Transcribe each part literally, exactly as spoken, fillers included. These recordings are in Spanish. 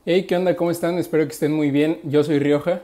Hey, ¿qué onda? ¿Cómo están? Espero que estén muy bien. Yo soy Rioja.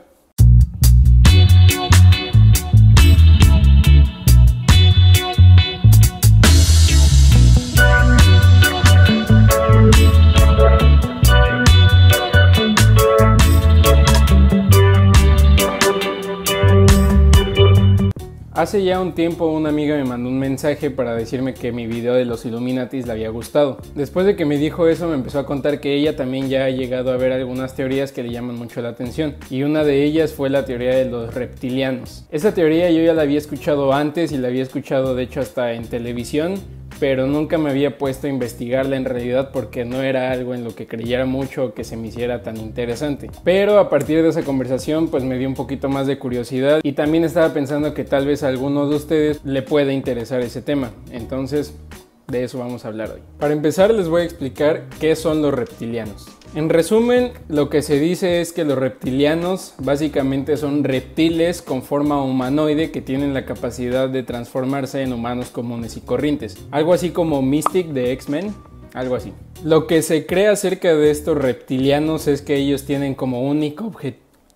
Hace ya un tiempo una amiga me mandó un mensaje para decirme que mi video de los Illuminatis le había gustado. Después de que me dijo eso me empezó a contar que ella también ya ha llegado a ver algunas teorías que le llaman mucho la atención. Y una de ellas fue la teoría de los reptilianos. Esa teoría yo ya la había escuchado antes y la había escuchado de hecho hasta en televisión, pero nunca me había puesto a investigarla en realidad porque no era algo en lo que creyera mucho o que se me hiciera tan interesante. Pero a partir de esa conversación pues me dio un poquito más de curiosidad y también estaba pensando que tal vez a alguno de ustedes le pueda interesar ese tema. Entonces de eso vamos a hablar hoy. Para empezar les voy a explicar qué son los reptilianos. En resumen, lo que se dice es que los reptilianos básicamente son reptiles con forma humanoide que tienen la capacidad de transformarse en humanos comunes y corrientes. Algo así como Mystic de X-Men, algo así. Lo que se cree acerca de estos reptilianos es que ellos tienen como único objetivo...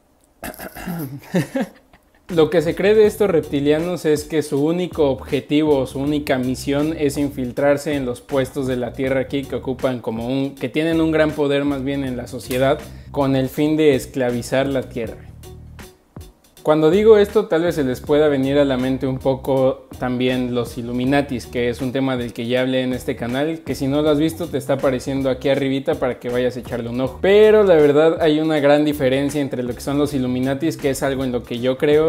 Lo que se cree de estos reptilianos es que su único objetivo o su única misión es infiltrarse en los puestos de la Tierra aquí que ocupan como un... que tienen un gran poder más bien en la sociedad con el fin de esclavizar la Tierra. Cuando digo esto tal vez se les pueda venir a la mente un poco también los Illuminatis, que es un tema del que ya hablé en este canal, que si no lo has visto te está apareciendo aquí arribita para que vayas a echarle un ojo. Pero la verdad hay una gran diferencia entre lo que son los Illuminatis, que es algo en lo que yo creo,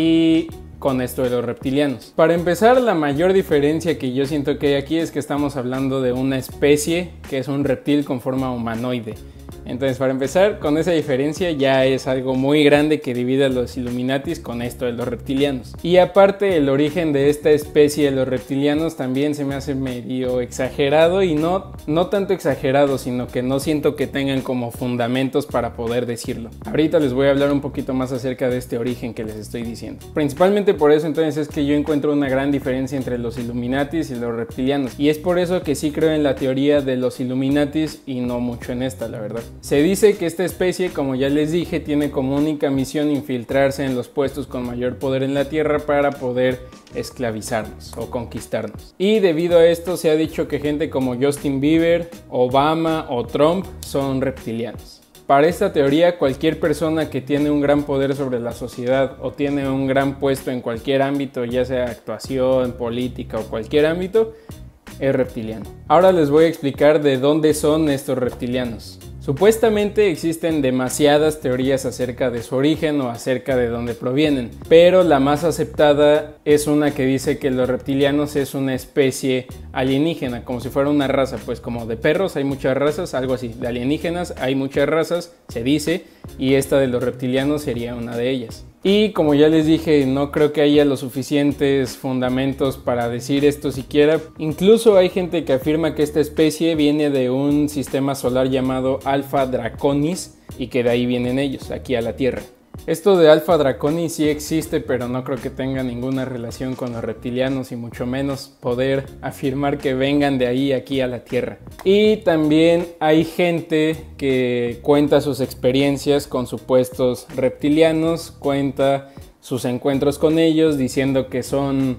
y con esto de los reptilianos. Para empezar, la mayor diferencia que yo siento que hay aquí es que estamos hablando de una especie que es un reptil con forma humanoide. Entonces, para empezar, con esa diferencia ya es algo muy grande que divide a los Illuminatis con esto de los reptilianos. Y aparte, el origen de esta especie de los reptilianos también se me hace medio exagerado, y no, no tanto exagerado, sino que no siento que tengan como fundamentos para poder decirlo. Ahorita les voy a hablar un poquito más acerca de este origen que les estoy diciendo. Principalmente por eso entonces es que yo encuentro una gran diferencia entre los Illuminatis y los reptilianos. Y es por eso que sí creo en la teoría de los Illuminatis y no mucho en esta, la verdad. Se dice que esta especie, como ya les dije, tiene como única misión infiltrarse en los puestos con mayor poder en la Tierra para poder esclavizarnos o conquistarnos. Y debido a esto se ha dicho que gente como Justin Bieber, Obama o Trump son reptilianos. Para esta teoría, cualquier persona que tiene un gran poder sobre la sociedad o tiene un gran puesto en cualquier ámbito, ya sea actuación, política o cualquier ámbito, es reptiliano. Ahora les voy a explicar de dónde son estos reptilianos. Supuestamente existen demasiadas teorías acerca de su origen o acerca de dónde provienen, pero la más aceptada es una que dice que los reptilianos es una especie alienígena, como si fuera una raza, pues como de perros hay muchas razas, algo así, de alienígenas hay muchas razas, se dice, y esta de los reptilianos sería una de ellas. Y como ya les dije, no creo que haya los suficientes fundamentos para decir esto siquiera. Incluso hay gente que afirma que esta especie viene de un sistema solar llamado Alpha Draconis y que de ahí vienen ellos, aquí a la Tierra. Esto de Alpha Draconis sí existe, pero no creo que tenga ninguna relación con los reptilianos y mucho menos poder afirmar que vengan de ahí aquí a la Tierra. Y también hay gente que cuenta sus experiencias con supuestos reptilianos, cuenta sus encuentros con ellos diciendo que son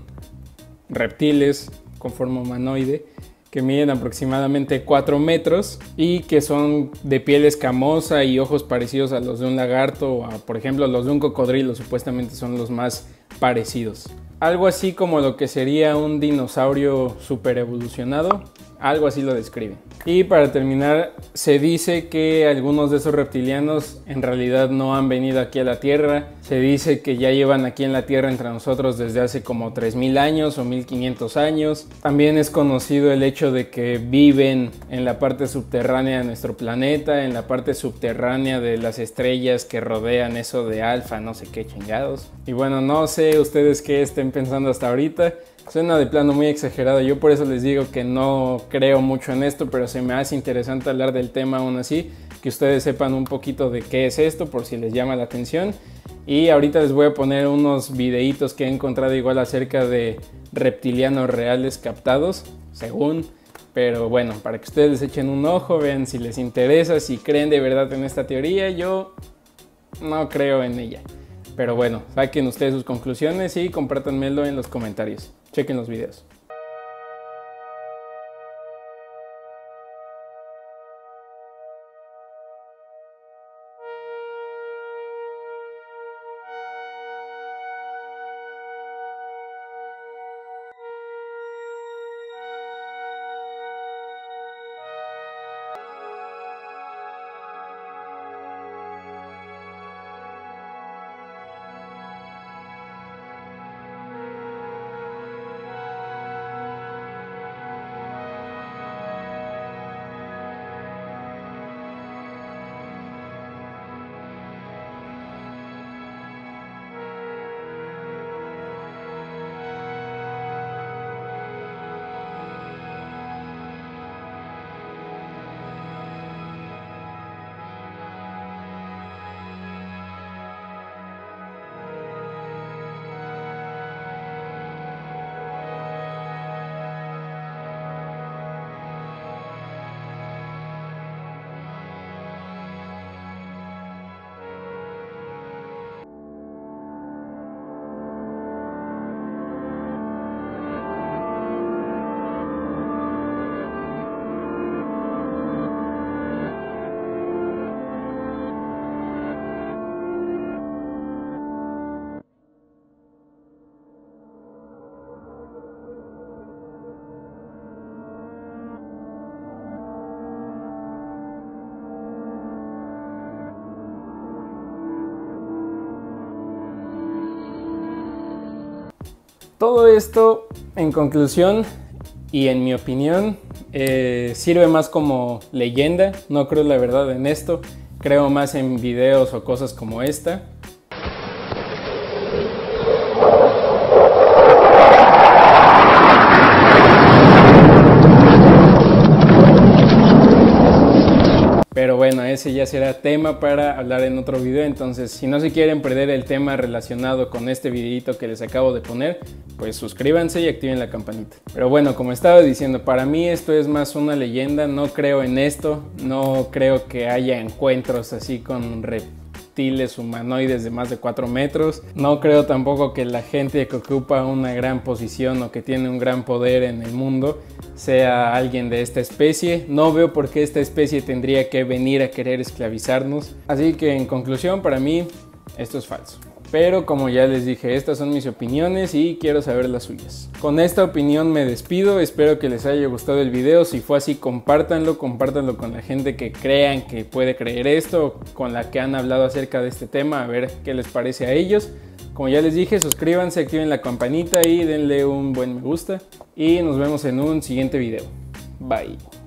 reptiles con forma humanoide, que miden aproximadamente cuatro metros y que son de piel escamosa y ojos parecidos a los de un lagarto o a, por ejemplo, los de un cocodrilo, supuestamente son los más parecidos. Algo así como lo que sería un dinosaurio super evolucionado, algo así lo describen. Y para terminar, se dice que algunos de esos reptilianos en realidad no han venido aquí a la Tierra. Se dice que ya llevan aquí en la Tierra entre nosotros desde hace como tres mil años o mil quinientos años. También es conocido el hecho de que viven en la parte subterránea de nuestro planeta, en la parte subterránea de las estrellas que rodean eso de Alfa, no sé qué chingados. Y bueno, no sé ustedes qué estén pensando hasta ahorita. Suena de plano muy exagerado, yo por eso les digo que no creo mucho en esto, pero se me hace interesante hablar del tema aún así, que ustedes sepan un poquito de qué es esto por si les llama la atención. Y ahorita les voy a poner unos videitos que he encontrado igual acerca de reptilianos reales captados, según Pero bueno, para que ustedes les echen un ojo, vean si les interesa, si creen de verdad en esta teoría. Yo no creo en ella. Pero bueno, saquen ustedes sus conclusiones y compártanmelo en los comentarios. Chequen los videos. Todo esto, en conclusión y en mi opinión, eh, sirve más como leyenda. No creo la verdad en esto, creo más en videos o cosas como esta. Pero bueno, ese ya será tema para hablar en otro video. Entonces, si no se quieren perder el tema relacionado con este videito que les acabo de poner, pues suscríbanse y activen la campanita. Pero bueno, como estaba diciendo, para mí esto es más una leyenda. No creo en esto, no creo que haya encuentros así con reptiles humanoides de más de cuatro metros. No creo tampoco que la gente que ocupa una gran posición o que tiene un gran poder en el mundo sea alguien de esta especie. No veo por qué esta especie tendría que venir a querer esclavizarnos. Así que en conclusión, para mí esto es falso. Pero como ya les dije, estas son mis opiniones y quiero saber las suyas. Con esta opinión me despido, espero que les haya gustado el video. Si fue así, compártanlo, compártanlo con la gente que crean que puede creer esto, con la que han hablado acerca de este tema, a ver qué les parece a ellos. Como ya les dije, suscríbanse, activen la campanita y denle un buen me gusta. Y nos vemos en un siguiente video. Bye.